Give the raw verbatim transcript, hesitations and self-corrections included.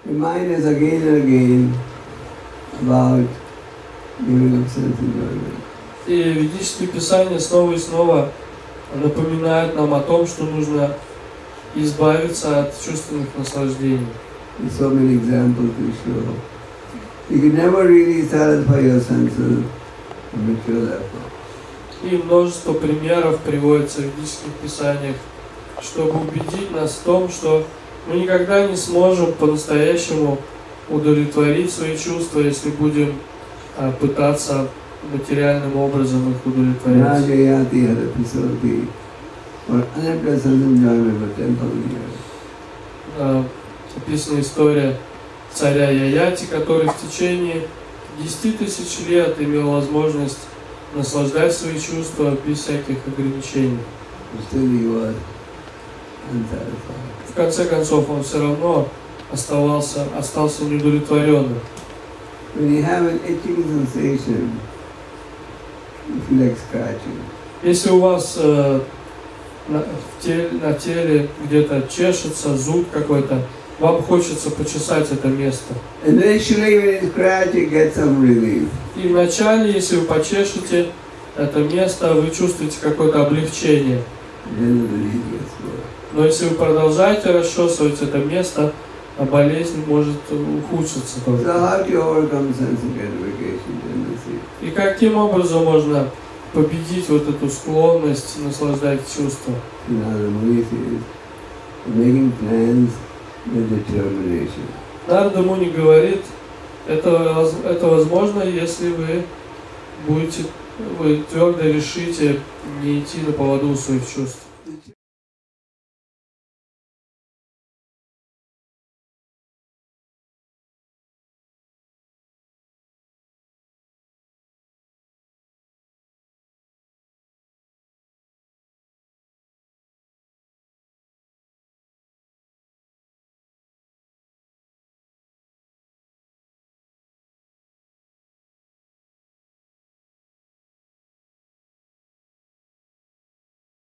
remind us again and again about giving up sense enjoyment. И ведические писания снова и снова напоминают нам о том, что нужно избавиться от чувственных наслаждений. There's so many examples to show. You can never really satisfy your senses on material effort. И множество примеров приводится в ведических писаниях, чтобы убедить нас в том, что мы никогда не сможем по-настоящему удовлетворить свои чувства, если будем а, пытаться материальным образом их удовлетворить. Rajayati had a facility for unpleasant enjoyment for ten thousand years. А, описана история царя Яяти, который в течение десяти тысяч лет имел возможность наслаждать свои чувства без всяких ограничений. Still he was unsatisfied. В конце концов, он все равно оставался, остался неудовлетворенным. When you have an itching sensation, you feel like scratching. Если у вас э, на, в теле, на теле где-то чешется, зуд какой-то, вам хочется почесать это место. Initially, when you scratch, you get some relief. И вначале, если вы почешете это место, вы чувствуете какое-то облегчение. Then the relief gets more. Но если вы продолжаете расчесывать это место, болезнь может ухудшиться So только. how to overcome sense gratification tendency? И каким образом можно победить вот эту склонность наслаждать чувства? Another Muni says, making plans with determination. Нарада Муни говорит, это, воз- это возможно, если вы будете, вы твердо решите не идти на поводу у своих чувств.